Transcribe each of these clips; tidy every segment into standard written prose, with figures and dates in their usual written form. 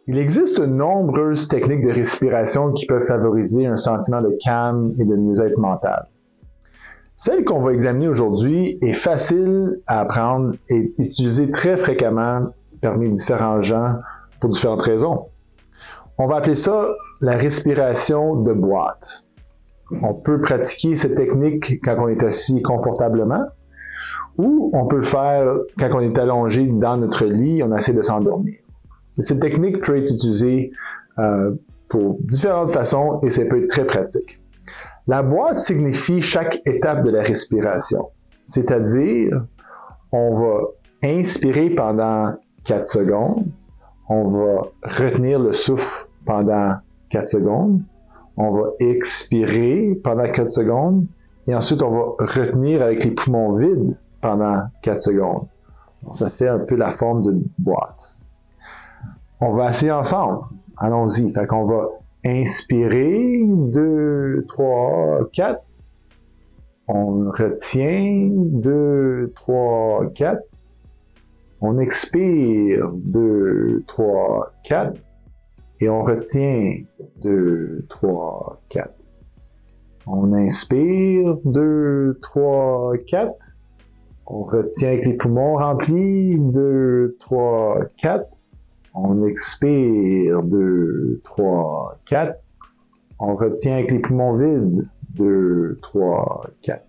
Il existe de nombreuses techniques de respiration qui peuvent favoriser un sentiment de calme et de mieux-être mental. Celle qu'on va examiner aujourd'hui est facile à apprendre et utilisée très fréquemment parmi différents gens pour différentes raisons. On va appeler ça la respiration de boîte. On peut pratiquer cette technique quand on est assis confortablement ou on peut le faire quand on est allongé dans notre lit et on essaie de s'endormir. Cette technique peut être utilisée pour différentes façons et ça peut être très pratique. La boîte signifie chaque étape de la respiration, c'est-à-dire on va inspirer pendant 4 secondes, on va retenir le souffle pendant 4 secondes, on va expirer pendant 4 secondes et ensuite on va retenir avec les poumons vides pendant 4 secondes. Donc, ça fait un peu la forme d'une boîte. On va essayer ensemble. Allons-y. Fait qu'on va inspirer, 2, 3, 4. On retient, 2, 3, 4. On expire, 2, 3, 4. Et on retient, 2, 3, 4. On inspire, 2, 3, 4. On retient avec les poumons remplis, 2, 3, 4. On expire, 2, 3, 4. On retient avec les poumons vides, 2, 3, 4.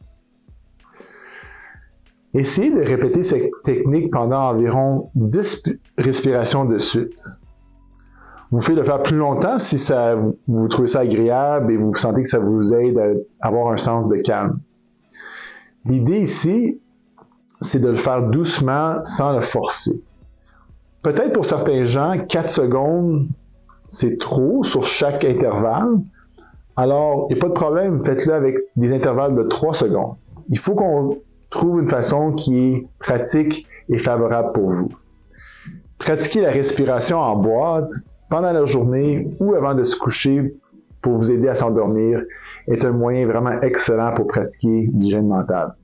Essayez de répéter cette technique pendant environ 10 respirations de suite. Vous pouvez le faire plus longtemps si vous trouvez ça agréable et vous sentez que ça vous aide à avoir un sens de calme. L'idée ici, c'est de le faire doucement sans le forcer. Peut-être pour certains gens, 4 secondes, c'est trop sur chaque intervalle. Alors, il n'y a pas de problème, faites-le avec des intervalles de 3 secondes. Il faut qu'on trouve une façon qui est pratique et favorable pour vous. Pratiquer la respiration en boîte pendant la journée ou avant de se coucher pour vous aider à s'endormir est un moyen vraiment excellent pour pratiquer l'hygiène mentale.